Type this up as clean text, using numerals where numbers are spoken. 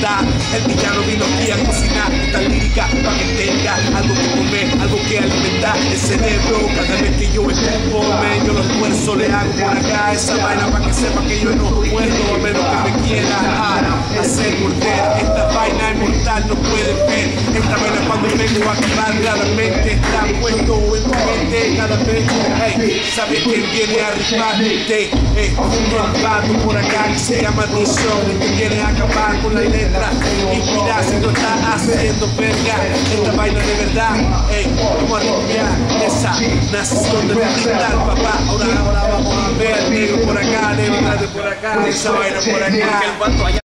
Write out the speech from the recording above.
verdad. El villano vino aquí a cocinar esta lírica para que tenga algo que comer, algo que alimentar el cerebro. Cada vez que yo escupo, yo lo esfuerzo, le hago por acá esa vaina para que sepa que yo no muerdo, a menos que me quiera hacer morder. Esta vaina es mortal, no puede ver. Esta vaina cuando vengo a acabar claramente está puesto en tu mente cada vez. Hey, sabes quién viene a arribarte, un vato por acá que se llma Dishon, que viene a acabar con la letra. Inspira si no está haciendo verga. Esta vaina de verdad, vamos a limpiar esa nación de cristal, papá. Ahora vamos a ver, negro por acá, negro por acá, esa vaina por acá.